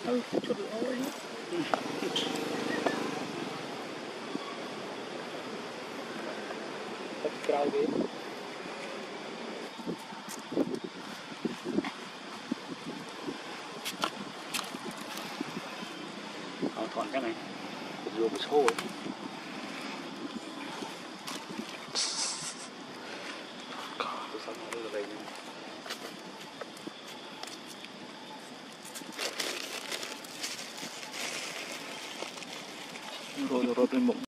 ชุดเอาไว้ตัดกราวเวเอาถอนยังไงโยมโชว์รถเป็นหมก